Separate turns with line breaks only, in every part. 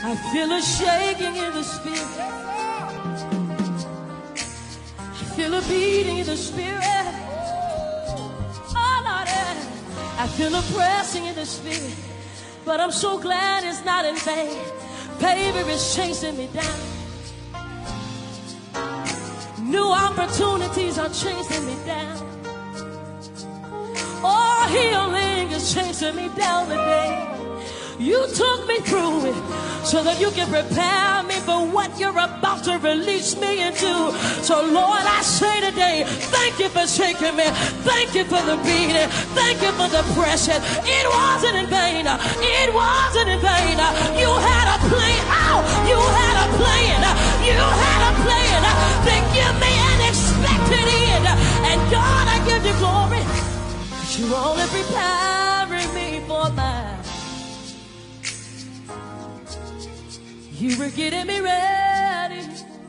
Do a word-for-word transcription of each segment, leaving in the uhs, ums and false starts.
I feel a shaking in the spirit. I feel a beating in the spirit. Oh Lord, I feel a pressing in the spirit. But I'm so glad it's not in vain. Favor is chasing me down. New opportunities are chasing me down. Oh, healing is chasing me down today. You took me through it so that you can prepare me for what you're about to release me into. So Lord, I say today, thank you for shaking me. Thank you for the beating. Thank you for the pressure. It wasn't in vain. It wasn't in vain. You had a plan. Oh, you had a plan. You had a plan to give me an expected end. And God, I give you glory. You only preparing me for mine. You were getting me ready,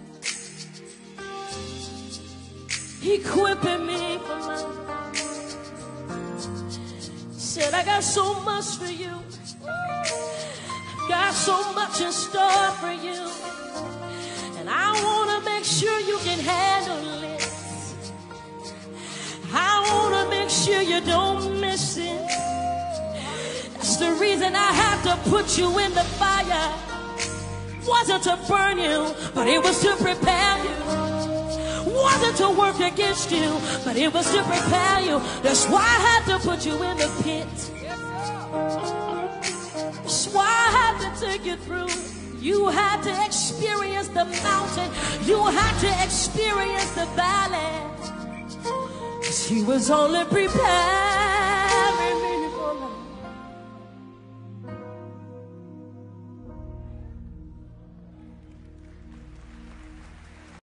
equipping me for mine. Said I got so much for you, got so much in store for you, and I want to make sure you can handle it. I want to make sure you don't miss it. That's the reason I have to put you in the fire. Wasn't to burn you, but it was to prepare you. Wasn't to work against you, but it was to prepare you. That's why I had to put you in the pit. That's why I had to take you through. You had to experience the mountain. You had to experience the valley. 'Cause he was only prepared